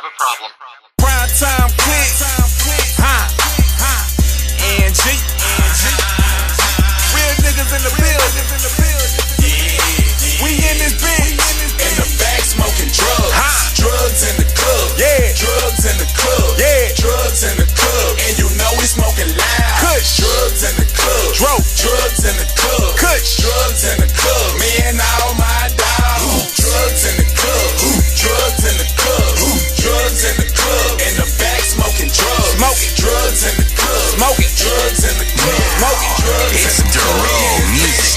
have a problem. Prime time quick, and G. Real niggas in the building. We in this bitch. In the back smoking drugs. Drugs in the club. Yeah. Drugs in the club. Yeah. Drugs in the club. And you know we smoking loud. Kush. Drugs in the club. Drugs in the club. Kush. Drugs in the club. Me and all my dogs. Drugs in the club. Drugs in the club. Drugs in the club. In the back smoking drugs. Smoking. Drugs in the club. Smoking. Drugs in the club. Smoking. Drugs It's in the club. Duro music.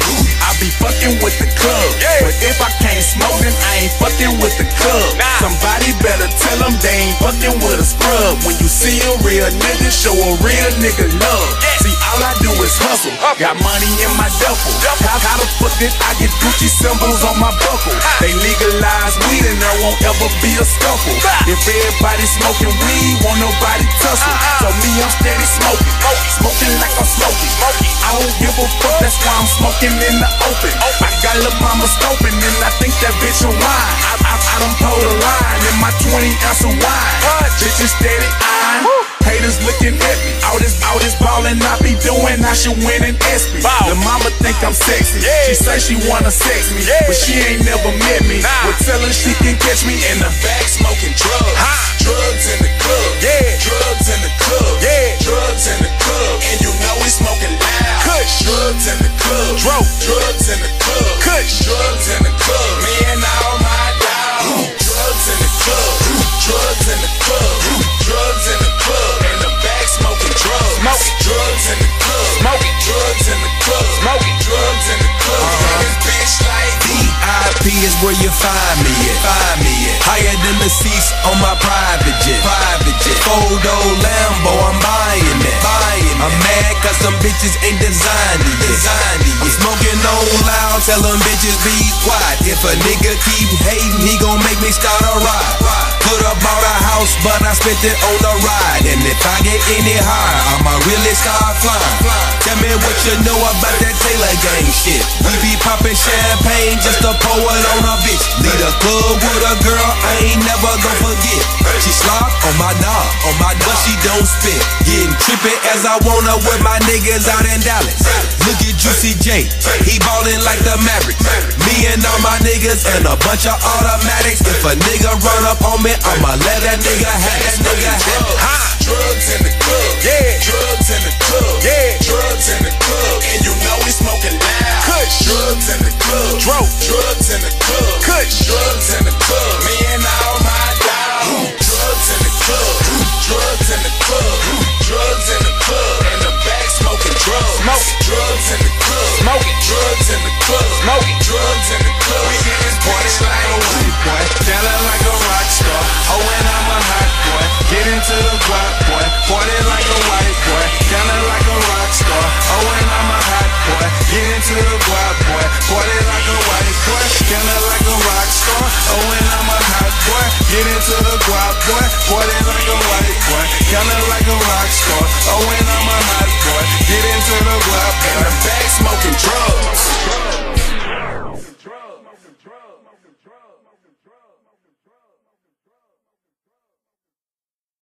I be fucking with the club. Yeah. But if I can't smoke, then I ain't fucking with the club. Nah. Somebody better tell them they ain't fucking with a scrub. When you see a real nigga, show a real nigga love. Yeah. See, all I do is hustle. Got money in my duffel. How the fuck did I get Gucci symbols on my buckle? They legalize weed and there won't ever be a scuffle. If everybody smoking weed, won't nobody tussle. So me, I'm steady smoking. Smoking like I'm smoking. I don't give a fuck, that's why I'm smoking in the open. I got lil' mama scoping and I think that bitch a wine. I done pulled a line in my 20-ounce of wine. Bitches steady eyeing, haters looking at me. All this ballin' I be doing, I should win an ESPY. The mama think I'm sexy, she say she wanna sex me, but she ain't never met me. Well, tell her she can catch me in the back smoking drugs. Drugs in the club, drugs in the club, drugs in the club, and you know we smoking loud. Drugs in the club, drugs in the club, drugs in the club, me and all my dogs. Drugs in the club, drugs in the club, drugs in the club, in the back smoking drugs. Drugs in the club, drugs in the club, drugs in the club. This bitch like VIP is where you find me at. Higher than the seats on my private jet. Four-door Lambo, I'm buying that. I'm mad cause some bitches ain't designed it yet. I'm smoking on loud, tell them bitches be quiet. If a nigga keep hating, he gon' make me start a ride. Could've bought a house, but I spent it on the ride. And if I get any higher, I'ma really start flying. Tell me what you know about that Taylor gang shit. We be popping champagne just to pour it on a bitch. Lead a club with a girl I ain't never gon' forget. She slop on my dog, but she don't spit. Getting trippy as I wanna with my niggas out in Dallas. Look at Juicy J, he ballin' like the Mavericks. Me and all my niggas and a bunch of automatics. If a nigga run up on me, I'ma let that nigga have it. drugs in the club, drugs in the club, drugs in the club, and you know we smoking loud. Drugs in the club, drugs in the club, drugs in the club, me and all my dogs. Drugs in the club, drugs in the club, drugs in the club, in the back smoking drugs. Drugs in the club, drugs in the club, drugs in the club. We get this party like a white boy, feeling like a rock star. Oh, and I'm a hot boy, get into the guap boy, party like a white boy, feeling like a rock star. Oh, and I'm a hot boy, get into the guap boy, party like a white boy, feeling like a rock star. Oh, and I'm a hot boy, get into the guap boy, party like a white boy, feeling like a rock star.